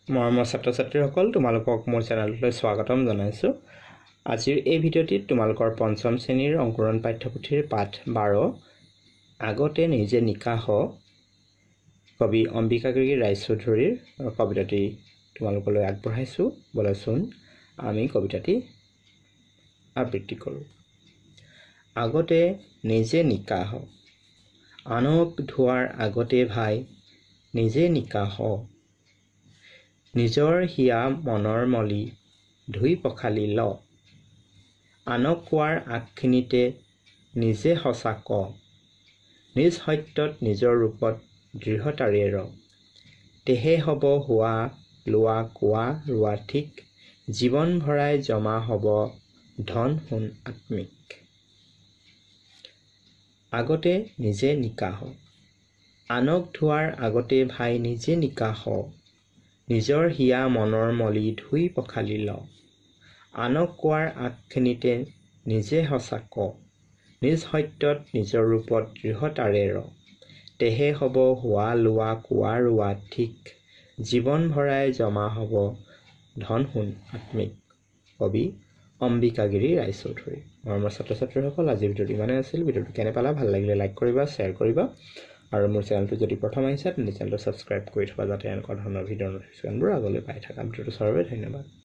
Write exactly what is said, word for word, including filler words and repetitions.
মৰমৰ ছাত্ৰ ছাত্ৰীসকল তোমালোকক মোৰ চেনেললৈ স্বাগতম জনাইছোঁ। আজিৰ এই ভিডিঅ'টিত তোমালোকৰ পঞ্চম শ্ৰেণীৰ অংকুৰণ পাঠ্যপুথিৰ পাঠ বাৰ আগতে নিজে নিকাহ কবি অম্বিকাগিৰি ৰায়চৌধুৰীৰ কবিতাটি তোমালোকলৈ আগবঢ়াইছোঁ। বলচোন আমি কবিতাটি আবৃত্তি কৰোঁ। আগতে নিজে নিকাহ আনক ধোৱাৰ আগতে ভাই নিজে নিকাহ নিজৰ হিয়া মনৰ মলি ধুই পখালি ল আনক কোৱাৰ আগখিনিতে নিজে সঁচা ক নিজ সত্যত নিজৰ ৰূপত দৃঢ়তাৰে ৰ তেহে হ'ব হোৱা লোৱা কোৱা ৰোৱা ঠিক জীৱন ভৰাই জমা হ'ব ধন সোণ আত্মিক। আগতে নিজে নিকাহ আনক ধোৱাৰ আগতে ভাই নিজে নিকাহ নিজৰ হিয়া মনৰ মলি ধুই পখালি ল আনক কোৱাৰ আগখিনিতে নিজে সঁচা ক নিজ সত্যত নিজৰ ৰূপত দৃঢ়তাৰে ৰ তেহে হ'ব হোৱা লোৱা কোৱা ৰোৱা ঠিক জীৱন ভৰাই জমা হ'ব ধন সোণ আত্মিক। কবি অম্বিকাগিৰি ৰায়চৌধুৰী। মৰমৰ ছাত্ৰ ছাত্ৰীসকল, আজিৰ ভিডিঅ'টো ইমানেই আছিল। ভিডিঅ'টো কেনে পালা? ভাল লাগিলে লাইক কৰিবা, শ্বেয়াৰ কৰিবা আৰু মোৰ চেনেলটো যদি প্ৰথম আহিছা তেন্তে চেনেলটো ছাবস্ক্ৰাইব কৰি থবা যাতে এনেকুৱা ধৰণৰ ভিডিঅ'ৰ ন'টিফিকেশ্যনবোৰ আগলৈ পাই থাকা। ভিডিঅ'টো চোৱাৰ বাবে ধন্যবাদ।